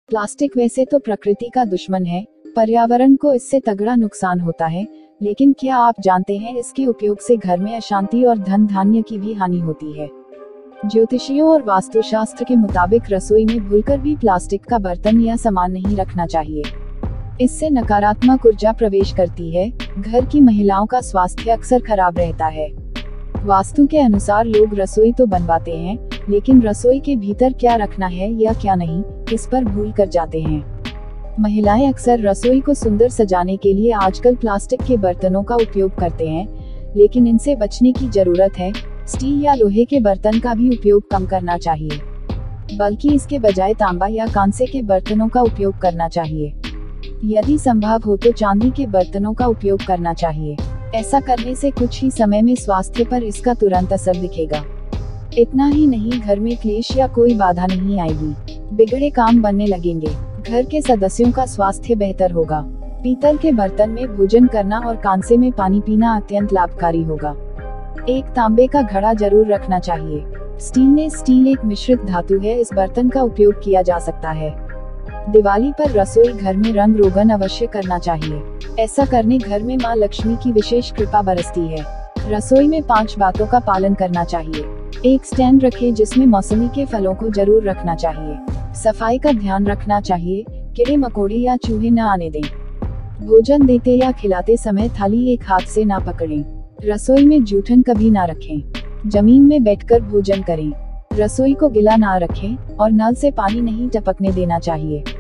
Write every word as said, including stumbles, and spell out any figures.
Plastic वैसे तो प्रकृति का दुश्मन है, पर्यावरण को इससे तगड़ा नुकसान होता है, लेकिन क्या आप जानते हैं इसके उपयोग से घर में अशांति और धन धान्य की भी हानि होती है। ज्योतिषियों और वास्तुशास्त्र के मुताबिक रसोई में भूलकर भी प्लास्टिक का बर्तन या सामान नहीं रखना चाहिए। इससे नकारात्मक ऊर्जा प्रवेश करती है, घर की महिलाओं का स्वास्थ्य अक्सर खराब रहता है। वास्तु के अनुसार लोग रसोई तो बनवाते हैं, लेकिन रसोई के भीतर क्या रखना है या क्या नहीं, इस पर भूल कर जाते हैं। महिलाएं अक्सर रसोई को सुंदर सजाने के लिए आजकल प्लास्टिक के बर्तनों का उपयोग करते हैं, लेकिन इनसे बचने की जरूरत है। स्टील या लोहे के बर्तन का भी उपयोग कम करना चाहिए, बल्कि इसके बजाय तांबा या कांसे के बर्तनों का उपयोग करना चाहिए। यदि संभव हो तो चांदी के बर्तनों का उपयोग करना चाहिए। ऐसा करने से कुछ ही समय में स्वास्थ्य पर इसका तुरंत असर दिखेगा। इतना ही नहीं, घर में क्लेश या कोई बाधा नहीं आएगी, बिगड़े काम बनने लगेंगे, घर के सदस्यों का स्वास्थ्य बेहतर होगा। पीतल के बर्तन में भोजन करना और कांसे में पानी पीना अत्यंत लाभकारी होगा। एक तांबे का घड़ा जरूर रखना चाहिए। स्टेनलेस स्टील एक मिश्रित धातु है, इस बर्तन का उपयोग किया जा सकता है। दिवाली पर रसोई घर में रंग रोगन अवश्य करना चाहिए। ऐसा करने घर में मां लक्ष्मी की विशेष कृपा बरसती है। रसोई में पांच बातों का पालन करना चाहिए। एक स्टैंड रखें जिसमें मौसमी के फलों को जरूर रखना चाहिए। सफाई का ध्यान रखना चाहिए, कीड़े मकोड़े या चूहे न आने दें। भोजन देते या खिलाते समय थाली एक हाथ से ना पकड़ें। रसोई में जूठन कभी ना रखें। जमीन में बैठकर भोजन करें। रसोई को गिला ना रखें और नल से पानी नहीं टपकने देना चाहिए।